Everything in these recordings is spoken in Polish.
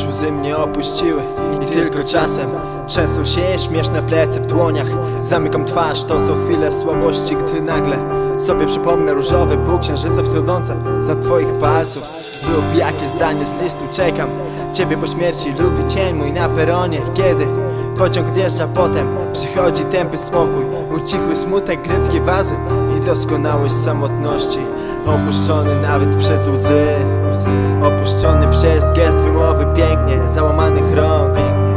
łzy mnie opuściły i tylko czasem trzęsą się śmieszne plecy w dłoniach. Zamykam twarz, to są chwile słabości, gdy nagle sobie przypomnę różowe półksiężyce wschodzące z twoich palców. Lub jakie zdanie z listu czekam. Ciebie po śmierci lubi cień mój na peronie. Kiedy pociąg odjeżdża, potem przychodzi tępy spokój, ucichły smutek, greckie wazy i doskonałość samotności. Opuszczony nawet przez łzy, opuszczony przez gest wymowy pięknie załamanych rąk.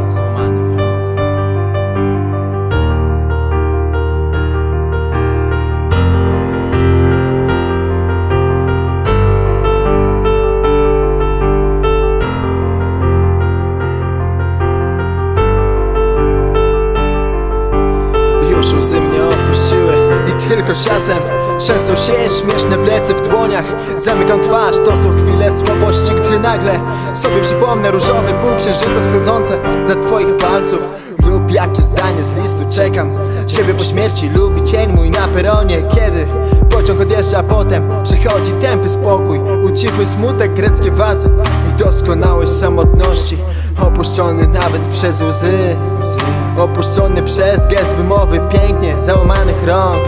Już łzy mnie opuściły i tylko czasem trzęsą się śmieszne plecy w dłoniach. Zamykam twarz, to są chwile słabości, gdy nagle sobie przypomnę różowe półksiężyce wschodzące z twoich palców. Lub jakie zdanie z listu czekam. Ciebie po śmierci lubi cień mój na peronie. Kiedy pociąg odjeżdża, potem przychodzi tępy spokój, ucichły smutek, greckie wazy i doskonałość samotności. Opuszczony nawet przez łzy, opuszczony przez gest wymowy pięknie załamanych rąk.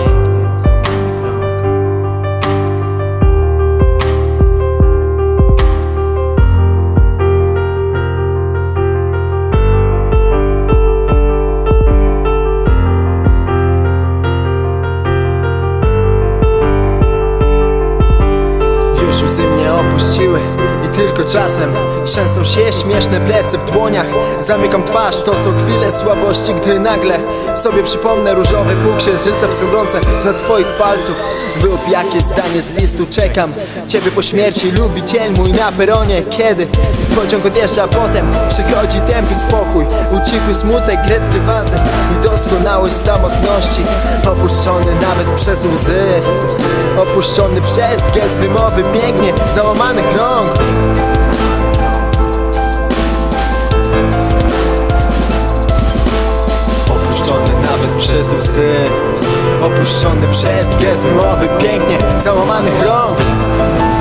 Już łzy mnie opuściły i tylko czasem trzęsą się śmieszne plecy w dłoniach. Zamykam twarz, to są chwile słabości, gdy nagle sobie przypomnę różowe półksiężyce wschodzące z twoich palców. Lub jakie zdanie z listu czekam. Ciebie po śmierci lubi cień mój na peronie. Kiedy pociąg odjeżdża, potem przychodzi tępy spokój, ucichły smutek, greckie wazy i doskonałość samotności. Opuszczony nawet przez łzy, opuszczony przez gest wymowy pięknie załamanych rąk. Opuszczony nawet przez łzy, opuszczony przez gest wymowy pięknie załamanych rąk.